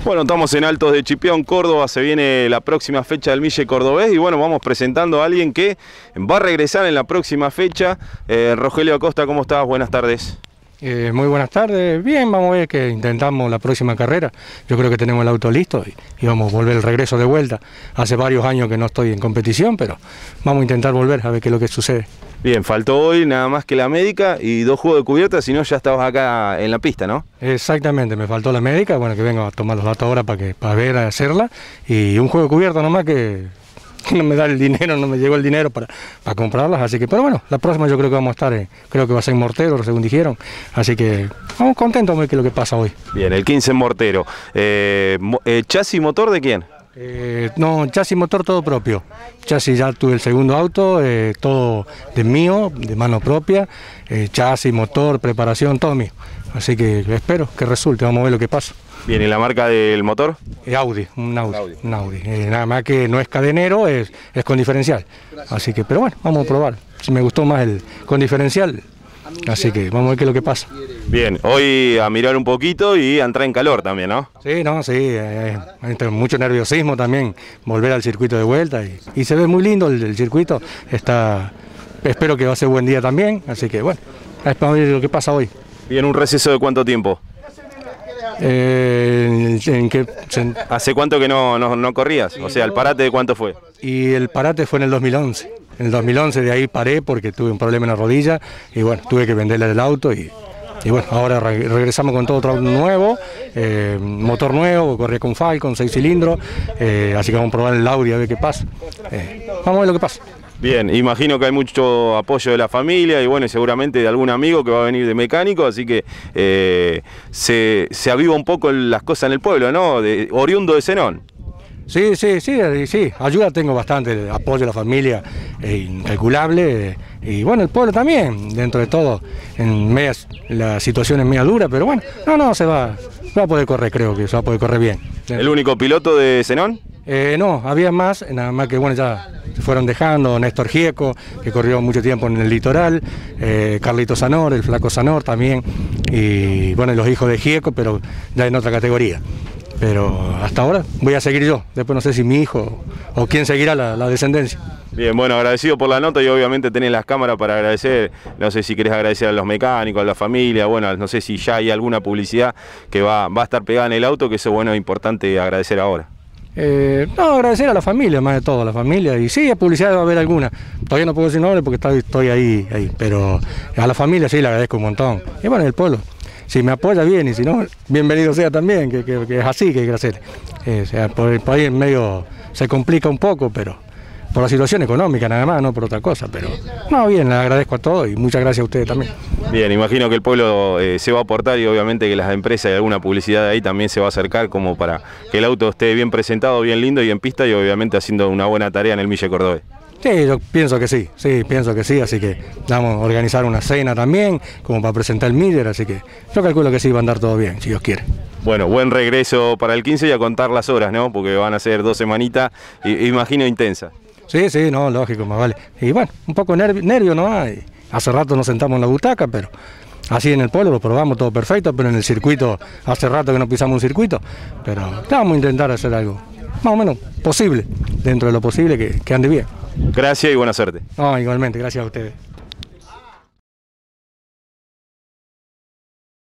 Bueno, estamos en Altos de Chipión, Córdoba, se viene la próxima fecha del Mille Cordobés y bueno, vamos presentando a alguien que va a regresar en la próxima fecha. Rogelio Acosta, ¿cómo estás? Buenas tardes. Muy buenas tardes, bien, vamos a ver que intentamos la próxima carrera, yo creo que tenemos el auto listo y vamos a volver el regreso de vuelta. Hace varios años que no estoy en competición, pero vamos a intentar volver a ver qué es lo que sucede. Bien, faltó hoy nada más que la médica y 2 juegos de cubierta, si no ya estabas acá en la pista, ¿no? Exactamente, me faltó la médica, bueno, que vengo a tomar los datos ahora para ver a hacerla, y un juego de cubierta nomás que no me da el dinero, no me llegó el dinero para comprarlas, así que, pero bueno, la próxima yo creo que vamos a estar, creo que va a ser en Mortero, según dijeron, así que vamos contentos de ver qué es lo que pasa hoy. Bien, el 15 en Mortero. ¿Chasis y motor de quién? No, chasis y motor todo propio. Chasis ya tuve el segundo auto, todo de mío, de mano propia, chasis, motor, preparación, todo mío. Así que espero que resulte, vamos a ver lo que pasa. Bien, ¿y la marca del motor? Audi, un Audi. Nada más que no es cadenero, es con diferencial. Así que, pero bueno, vamos a probar. Si me gustó más el con diferencial, así que vamos a ver qué es lo que pasa. Bien, hoy a mirar un poquito y a entrar en calor también, ¿no? Sí, no, sí, mucho nerviosismo también, volver al circuito de vuelta y se ve muy lindo el circuito, espero que va a ser buen día también, así que bueno, vamos a ver lo que pasa hoy. Bien, ¿un receso de cuánto tiempo? ¿Hace cuánto que no corrías? O sea, ¿el parate de cuánto fue? Y el parate fue en el 2011. En el 2011 de ahí paré porque tuve un problema en la rodilla y bueno, tuve que venderle el auto y bueno, ahora regresamos con todo otro auto nuevo, motor nuevo, corría con Falcon, 6 cilindros, así que vamos a probar el Audi a ver qué pasa. Vamos a ver lo que pasa. Bien, imagino que hay mucho apoyo de la familia y bueno, seguramente de algún amigo que va a venir de mecánico, así que se aviva un poco las cosas en el pueblo, ¿no? Oriundo de Zenón. Sí, ayuda tengo bastante, apoyo de la familia incalculable, y bueno, el pueblo también, dentro de todo, la situación es media dura, pero bueno, se va a poder correr, creo que se va a poder correr bien. ¿El único piloto de Zenón? No, había más, nada más que bueno, ya se fueron dejando, Néstor Gieco, que corrió mucho tiempo en el litoral, Carlito Zanor, el flaco Zanor también, y bueno, los hijos de Gieco, pero ya en otra categoría. Pero hasta ahora voy a seguir yo, después no sé si mi hijo o quién seguirá la descendencia. Bien, bueno, agradecido por la nota y obviamente tenés las cámaras para agradecer, no sé si querés agradecer a los mecánicos, a la familia, bueno, no sé si ya hay alguna publicidad que va a estar pegada en el auto, que eso bueno, es importante agradecer ahora. No, agradecer a la familia, más de todo, a la familia, y sí, a publicidad va a haber alguna, todavía no puedo decir nombre porque estoy ahí, pero a la familia sí le agradezco un montón, y bueno, el pueblo. Si me apoya bien y si no, bienvenido sea también, que es así que hay que hacer. Por ahí en medio se complica un poco, pero por la situación económica nada más, no por otra cosa. Pero no, bien, le agradezco a todos y muchas gracias a ustedes también. Bien, imagino que el pueblo se va a aportar y obviamente que las empresas y alguna publicidad de ahí también se va a acercar como para que el auto esté bien presentado, bien lindo y en pista y obviamente haciendo una buena tarea en el Mille Cordobés. Sí, yo pienso que sí, así que vamos a organizar una cena también, como para presentar el Miller, así que yo calculo que sí va a andar todo bien, si Dios quiere. Bueno, buen regreso para el 15 y a contar las horas, ¿no? Porque van a ser 2 semanitas, imagino, intensas. Sí, no, lógico, más vale. Y bueno, un poco nervio, ¿no? Hace rato nos sentamos en la butaca, pero así en el pueblo lo probamos todo perfecto, pero en el circuito, hace rato que no pisamos un circuito, pero vamos a intentar hacer algo más o menos posible, dentro de lo posible que ande bien. Gracias y buena suerte. No, igualmente, gracias a ustedes.